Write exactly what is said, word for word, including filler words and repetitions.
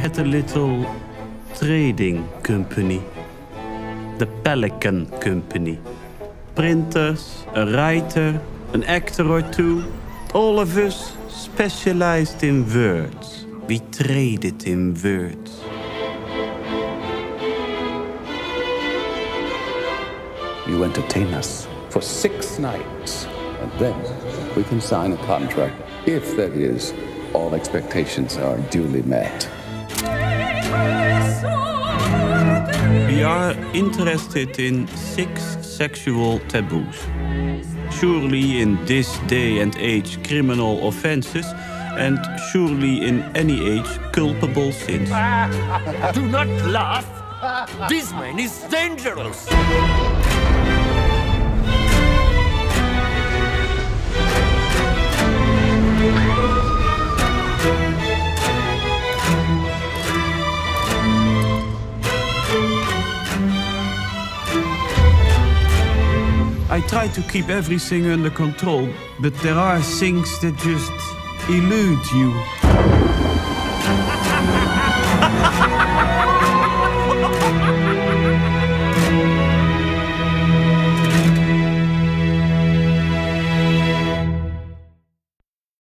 at a little trading company, the Pelican Company. Printers, a writer, an actor or two, all of us specialized in words. We traded in words. You entertain us for six nights, and then we can sign a contract, if that is, all expectations are duly met. We are interested in six sexual taboos. Surely in this day and age criminal offenses, and surely in any age culpable sins. Do not laugh! This man is dangerous! I try to keep everything under control, but there are things that just elude you.